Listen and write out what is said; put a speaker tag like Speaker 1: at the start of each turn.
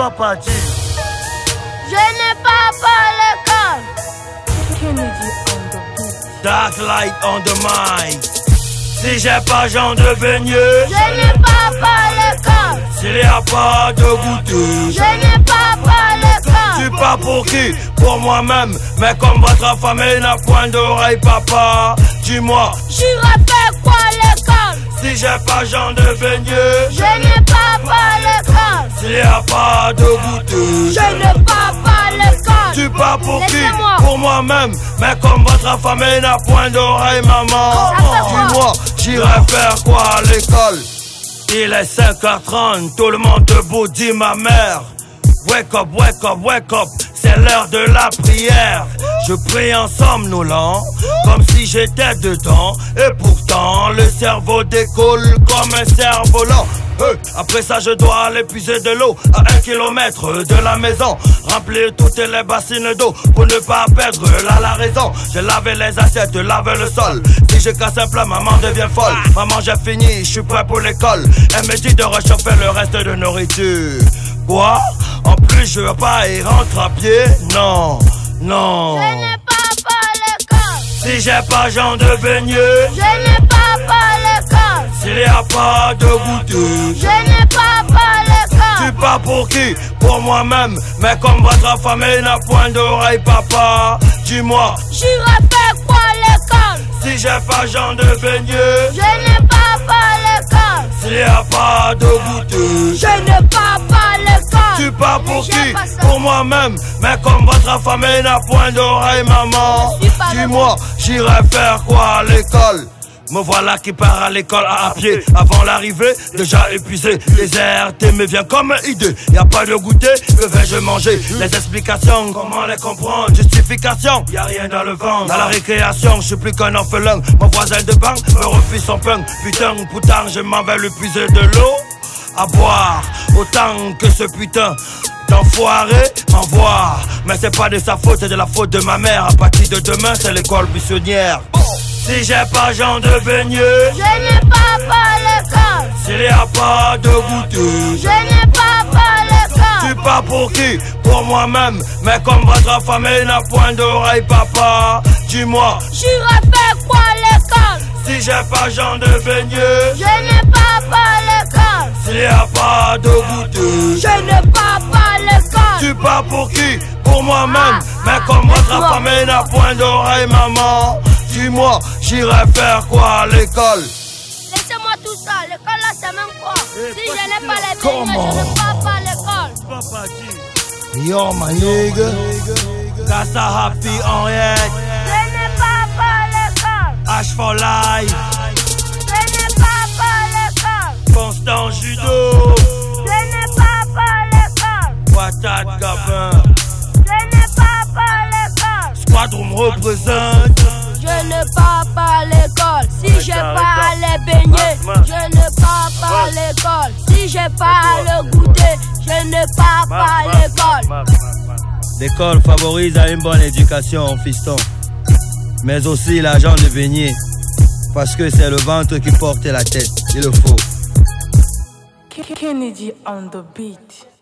Speaker 1: Papa dit.
Speaker 2: Je n'ai pas l'école.
Speaker 3: Kennedy on the beat.
Speaker 1: Dark light on the mind. Si j'ai pas j'en deviens mieux.
Speaker 2: Je n'ai pas l'école.
Speaker 1: S'il y a pas de goûter.
Speaker 2: Je n'ai pas l'école.
Speaker 1: Tu pas pour qui? Pour moi-même. Mais comme votre famille n'a point d'oreille, papa, dis-moi.
Speaker 2: J'irai faire quoi à l'école?
Speaker 1: Si j'ai pas j'en deviens mieux.
Speaker 2: Je n'ai pas l'école.
Speaker 1: S'il y a pas de goûter.
Speaker 2: Je n'ai pas l'école.
Speaker 1: Tu pas pour qui?
Speaker 2: Laissez-moi.
Speaker 1: Pour moi-même. Mais comme votre famille n'a point d'oreille, maman, dis-moi, j'irai faire quoi à l'école? Il est 5h30, tout le monde debout, dit ma mère. Wake up, wake up, wake up, c'est l'heure de la prière. Je prie en somnolent, comme si j'étais dedans. Et pourtant, le cerveau décolle comme un cerf-volant. Après ça, je dois aller puiser de l'eau à 1 kilomètre de la maison. Remplir toutes les bassines d'eau pour ne pas perdre la raison. J'ai lavé les assiettes, lavé le sol. Si je casse un plat, maman devient folle. Maman, j'ai fini, je suis prêt pour l'école. Elle me dit de réchauffer le reste de nourriture. Quoi? En plus, je veux pas y rentrer à pied? Non, non.
Speaker 2: Je n'ai pas l'école.
Speaker 1: Si j'ai pas j'en deviens mieux.
Speaker 2: Je n'ai pas l'école.
Speaker 1: S'il y a pas de goûter.
Speaker 2: Je n'ai pas l'école.
Speaker 1: Tu pas pour qui? Pour moi-même. Mais comme votre famille n'a point d'oreille, papa, dis-moi.
Speaker 2: J'irai faire quoi à l'école?
Speaker 1: Si j'ai pas j'en deviens mieux.
Speaker 2: Je n'ai pas l'école.
Speaker 1: S'il y a pas de goûter.
Speaker 2: Je n'ai pas l'école.
Speaker 1: Tu pas pour
Speaker 2: Mais
Speaker 1: qui?
Speaker 2: j'ai pas ça.
Speaker 1: Pour moi-même. Mais comme votre famille n'a point d'oreille, maman,
Speaker 2: Je suis pas
Speaker 1: dis-moi, j'irai faire quoi à l'école? Me voilà qui part à l'école à pied. Avant l'arrivée, déjà épuisé. Déserté me vient comme idée. Y a pas de goûter, que vais-je manger? Les explications, comment les comprendre? Justification, y a rien dans le ventre. Dans la récréation, je suis plus qu'un orphelin. Mon voisin de banque me refuse son pain. Putain, putain, je m'en vais lui puiser de l'eau à boire. Autant que ce putain d'enfoiré m'envoie. Mais c'est pas de sa faute, c'est de la faute de ma mère. À partir de demain, c'est l'école buissonnière. Si j'ai pas j'en deviens mieux.
Speaker 2: Je n'ai pas l'école.
Speaker 1: S'il y a pas de goûter.
Speaker 2: Je n'ai pas l'école.
Speaker 1: Tu pas pour qui? Pour moi-même. Mais comme votre famille n'a point d'oreille, papa, dis-moi.
Speaker 2: J'irai faire quoi à l'école?
Speaker 1: Si j'ai pas j'en deviens mieux.
Speaker 2: Je n'ai pas l'école.
Speaker 1: S'il y a pas de goûter.
Speaker 2: Je n'ai pas l'école.
Speaker 1: Tu pas pour qui? Pour moi-même. Mais comme votre famille n'a point d'oreille, maman, dis-moi, j'irai faire quoi à l'école?
Speaker 2: Laissez-moi tout ça, l'école là c'est même quoi? Si je n'ai pas les
Speaker 1: Comment?
Speaker 2: je ne pas l'école.
Speaker 1: Papa dit. Yo, my nigga. Casa happy on head.
Speaker 2: Je n'ai pas l'école.
Speaker 1: H for life.
Speaker 2: Je n'ai pas l'école.
Speaker 1: Constant judo.
Speaker 2: Je n'ai pas l'école.
Speaker 1: Patate Gabin.
Speaker 2: Je n'ai pas l'école.
Speaker 1: Squadron me représente.
Speaker 2: Je ne pars pas l'école. Si j'ai pas à les baigner, je ne pars pas l'école. Si j'ai pas à le goûter, je ne pars pas l'école.
Speaker 1: L'école favorise à une bonne éducation, fiston. Mais aussi l'argent de baigner. Parce que c'est le ventre qui porte la tête. Il le faut.
Speaker 3: Kennedy on the beat.